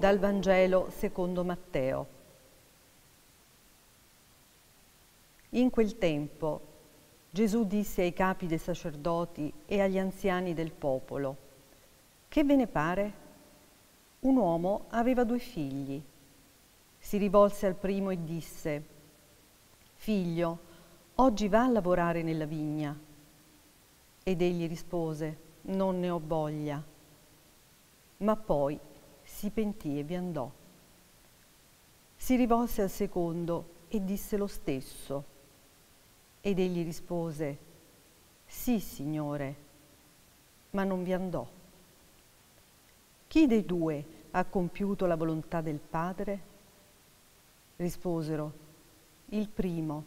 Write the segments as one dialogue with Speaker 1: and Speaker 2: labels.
Speaker 1: Dal Vangelo secondo Matteo. In quel tempo Gesù disse ai capi dei sacerdoti e agli anziani del popolo: «Che ve ne pare? Un uomo aveva 2 figli. Si rivolse al primo e disse: Figlio, oggi va a lavorare nella vigna. Ed egli rispose: Non ne ho voglia. Ma poi si pentì e vi andò. Si rivolse al secondo e disse lo stesso. Ed egli rispose: Sì, Signore, ma non vi andò. Chi dei 2 ha compiuto la volontà del Padre? Risposero: Il primo.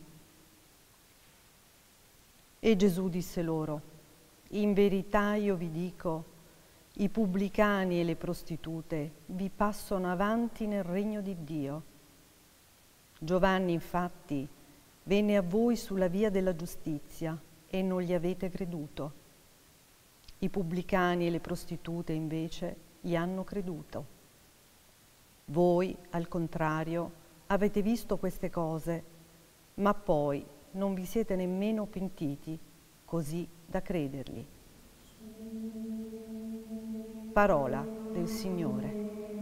Speaker 1: E Gesù disse loro: In verità io vi dico, i pubblicani e le prostitute vi passano avanti nel regno di Dio. Giovanni, infatti, venne a voi sulla via della giustizia e non gli avete creduto. I pubblicani e le prostitute, invece, gli hanno creduto. Voi, al contrario, avete visto queste cose, ma poi non vi siete nemmeno pentiti, così da credergli. Parola del Signore.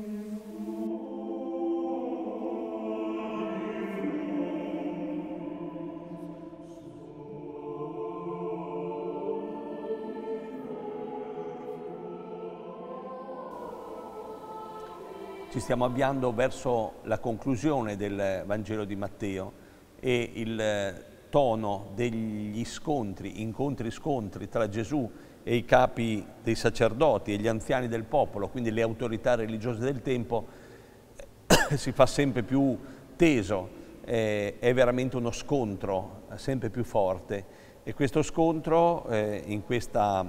Speaker 2: Ci stiamo avviando verso la conclusione del Vangelo di Matteo e il tono degli incontri-scontri tra Gesù e i capi dei sacerdoti e gli anziani del popolo, quindi le autorità religiose del tempo, si fa sempre più teso, è veramente uno scontro sempre più forte. E questo scontro in questa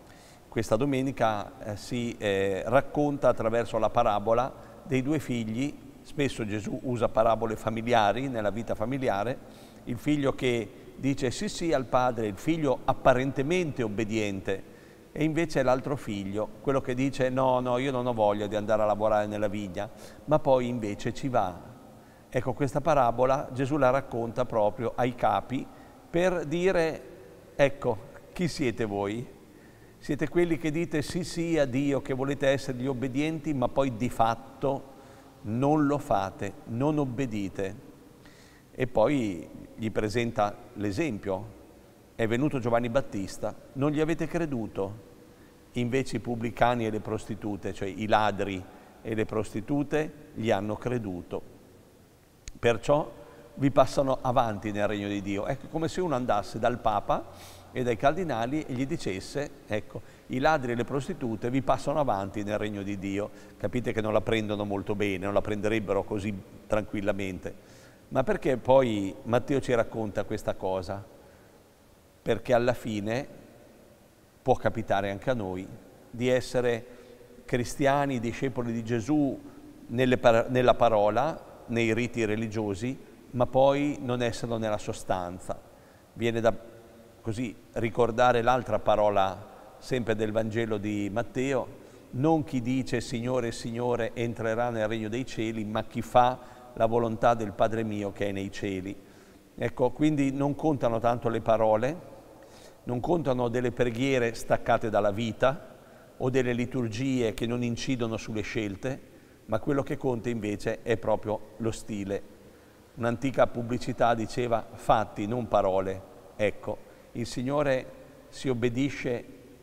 Speaker 2: domenica si racconta attraverso la parabola dei 2 figli. Spesso Gesù usa parabole familiari nella vita familiare. Il figlio che dice sì sì al padre, il figlio apparentemente obbediente, e invece l'altro figlio, quello che dice no, io non ho voglia di andare a lavorare nella vigna, ma poi invece ci va. Ecco, questa parabola Gesù la racconta proprio ai capi per dire: ecco, chi siete voi? Siete quelli che dite sì sì a Dio, che volete essere gli obbedienti, ma poi di fatto non lo fate, non obbedite. E poi gli presenta l'esempio. È venuto Giovanni Battista, non gli avete creduto. Invece i pubblicani e le prostitute, cioè i ladri e le prostitute, gli hanno creduto. Perciò vi passano avanti nel regno di Dio. Ecco, come se uno andasse dal Papa e dai cardinali e gli dicesse: ecco, i ladri e le prostitute vi passano avanti nel regno di Dio. Capite che non la prendono molto bene, non la prenderebbero così tranquillamente. Ma perché poi Matteo ci racconta questa cosa? Perché alla fine può capitare anche a noi di essere cristiani, discepoli di Gesù nella parola, nei riti religiosi, ma poi non esserlo nella sostanza. Viene da così ricordare l'altra parola sempre del Vangelo di Matteo: non chi dice Signore, Signore entrerà nel regno dei cieli, ma chi fa la volontà del Padre mio che è nei cieli. Ecco, quindi non contano tanto le parole, non contano delle preghiere staccate dalla vita o delle liturgie che non incidono sulle scelte, ma quello che conta invece è proprio lo stile. Un'antica pubblicità diceva: fatti, non parole. Ecco, il Signore si obbedisce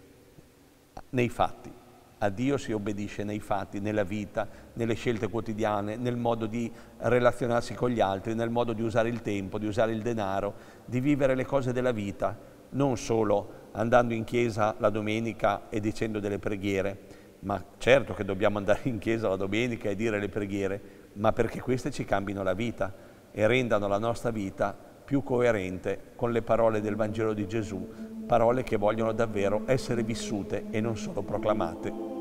Speaker 2: nei fatti. A Dio si obbedisce nei fatti, nella vita, nelle scelte quotidiane, nel modo di relazionarsi con gli altri, nel modo di usare il tempo, di usare il denaro, di vivere le cose della vita, non solo andando in chiesa la domenica e dicendo delle preghiere. Ma certo che dobbiamo andare in chiesa la domenica e dire le preghiere, ma perché queste ci cambino la vita e rendano la nostra vita più coerente con le parole del Vangelo di Gesù, parole che vogliono davvero essere vissute e non solo proclamate.